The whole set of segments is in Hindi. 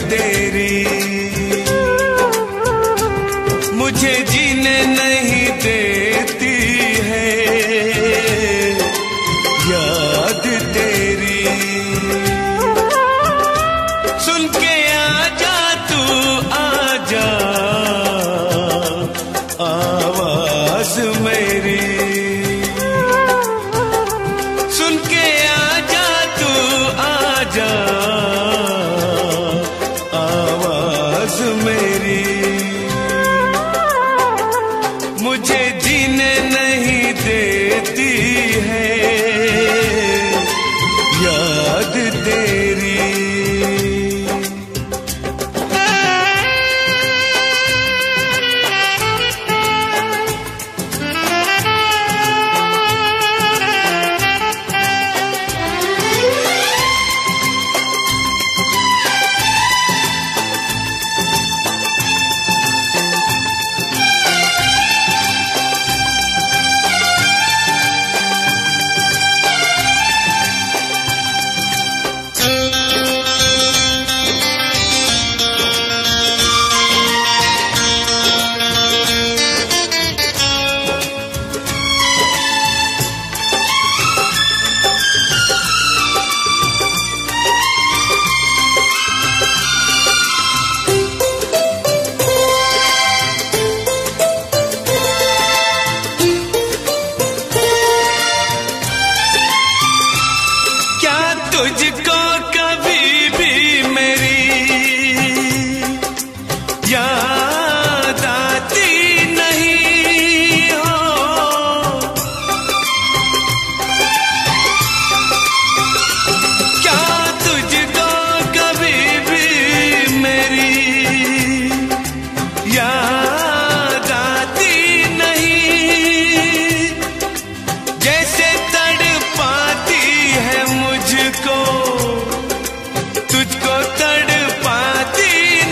तेरी, मुझे जीने नहीं देती है याद तेरी। सुन के आजा तू आजा आवाज मेरी, सुन के आजा तू आजा आवाज मेरी। मुझे जीने नहीं देती है याद तेरी। तुझको कभी भी मेरी याद आती नहीं हो, क्या तुझको कभी भी मेरी याद आती नहीं। जैसे तड़पाती है मुझको तुझको तड़पाती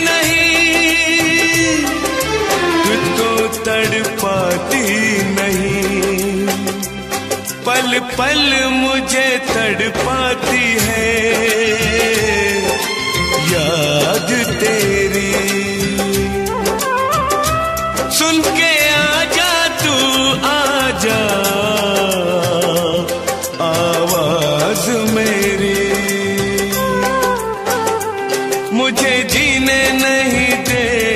नहीं, तुझको तड़पाती नहीं। पल पल मुझे तड़पाती है याद तेरी। सुन के आजा तू आजा आवाज मेरी, मुझे जीने नहीं दे